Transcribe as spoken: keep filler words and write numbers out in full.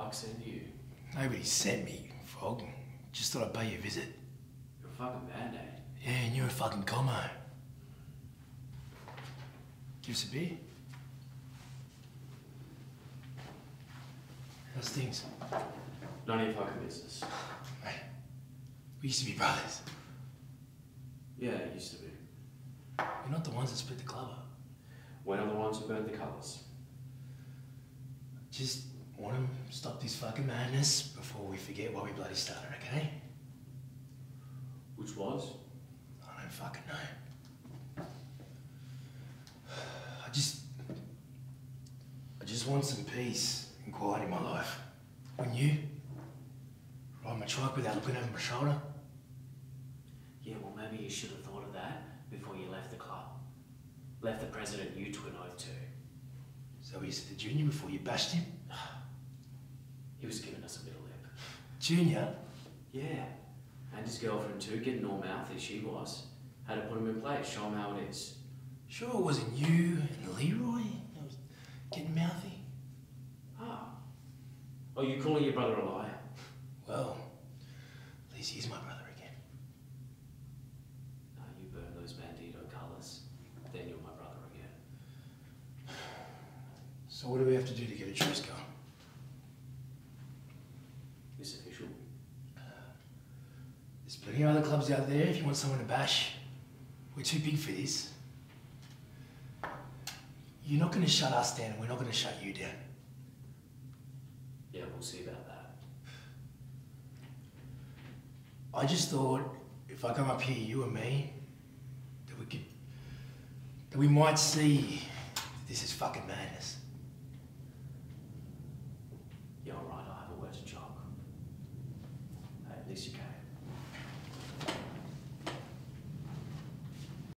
fuck sent you? Nobody sent me, Frog. Just thought I'd pay you a visit. You're a fucking band-aid. Yeah, and you're a fucking commo. Give us a beer. How's things? None of your fucking business. Mate, we used to be brothers. Yeah, it used to be. You're not the ones that split the club up. We're not the ones who burnt the colours. Just want to stop this fucking madness before we forget why we bloody started, okay? Which was? I don't fucking know. I just... I just want some peace and quiet in my life. Wouldn't you? Ride my trike without looking over my shoulder? Yeah, well maybe you should have thought of that before you left the club. Left the president you took an oath to. So he's the junior before you bashed him? He was giving us a bit of lip. Junior? Yeah. And his girlfriend too, getting all mouthy she was. Had to put him in place, show him how it is. Sure it wasn't you and Leroy that was getting mouthy? Ah. Oh, you calling your brother a liar? Well, at least he's my brother again. No, you burn those Bandito colours, then you're my brother again. So what do we have to do to get a truce going? It's official. There's plenty of other clubs out there if you want someone to bash. We're too big for this. You're not going to shut us down and we're not going to shut you down. Yeah, we'll see about that. I just thought if I come up here, you and me, that we could, that we might see that this is fucking madness.